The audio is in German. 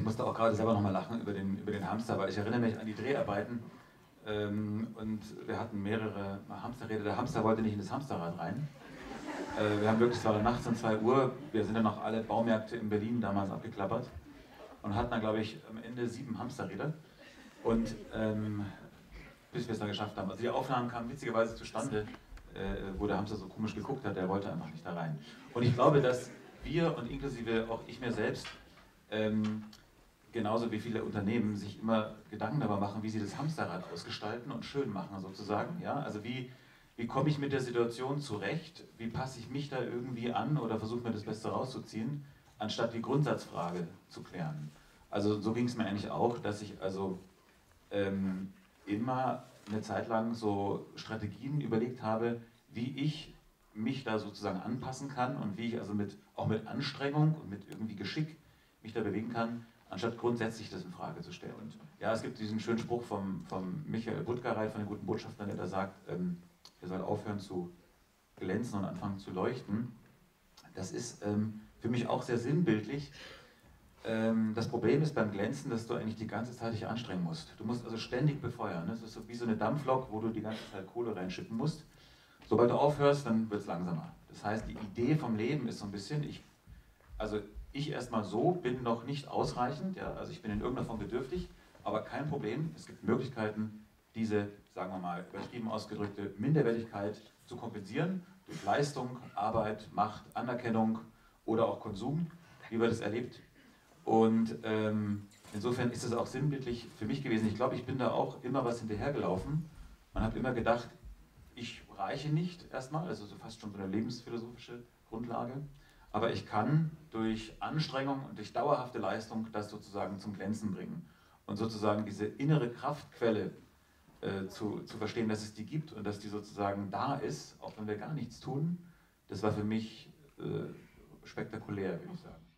musste auch gerade selber nochmal lachen über den Hamster, weil ich erinnere mich an die Dreharbeiten und wir hatten mehrere Hamsterräder. Der Hamster wollte nicht in das Hamsterrad rein. Wir haben wirklich, es war nachts um 2 Uhr, wir sind dann noch alle Baumärkte in Berlin damals abgeklappert und hatten dann, glaube ich, am Ende 7 Hamsterräder. Und bis wir es dann geschafft haben. Also die Aufnahmen kamen witzigerweise zustande, wo der Hamster so komisch geguckt hat, der wollte einfach nicht da rein. Und ich glaube, dass wir und inklusive auch ich mir selbst, genauso wie viele Unternehmen, sich immer Gedanken darüber machen, wie sie das Hamsterrad ausgestalten und schön machen sozusagen. Ja? Also wie komme ich mit der Situation zurecht, wie passe ich mich da irgendwie an oder versuche mir das Beste rauszuziehen, anstatt die Grundsatzfrage zu klären. Also so ging es mir eigentlich auch, dass ich also immer eine Zeit lang so Strategien überlegt habe, wie ich mich da sozusagen anpassen kann und wie ich also auch mit Anstrengung und mit irgendwie Geschick mich da bewegen kann, anstatt grundsätzlich das in Frage zu stellen. Und ja, es gibt diesen schönen Spruch vom Michael Budgereit, von den guten Botschaftern, der da sagt, er soll aufhören zu glänzen und anfangen zu leuchten. Das ist für mich auch sehr sinnbildlich. Das Problem ist beim Glänzen, dass du eigentlich die ganze Zeit dich anstrengen musst. Du musst also ständig befeuern. Das ist so wie so eine Dampflok, wo du die ganze Zeit Kohle reinschippen musst. Sobald du aufhörst, dann wird es langsamer. Das heißt, die Idee vom Leben ist so ein bisschen, ich erstmal so bin noch nicht ausreichend, ja, also ich bin in irgendeiner Form bedürftig, aber kein Problem, es gibt Möglichkeiten, diese, sagen wir mal, übertrieben ausgedrückte Minderwertigkeit zu kompensieren, durch Leistung, Arbeit, Macht, Anerkennung oder auch Konsum, wie wir das erlebt. Und insofern ist es auch sinnbildlich für mich gewesen. Ich glaube, ich bin da auch immer was hinterhergelaufen. Man hat immer gedacht, ich reiche nicht erstmal, also so fast schon so eine lebensphilosophische Grundlage. Aber ich kann durch Anstrengung und durch dauerhafte Leistung das sozusagen zum Glänzen bringen. Und sozusagen diese innere Kraftquelle zu verstehen, dass es die gibt und dass die sozusagen da ist, auch wenn wir gar nichts tun, das war für mich spektakulär, würde ich sagen.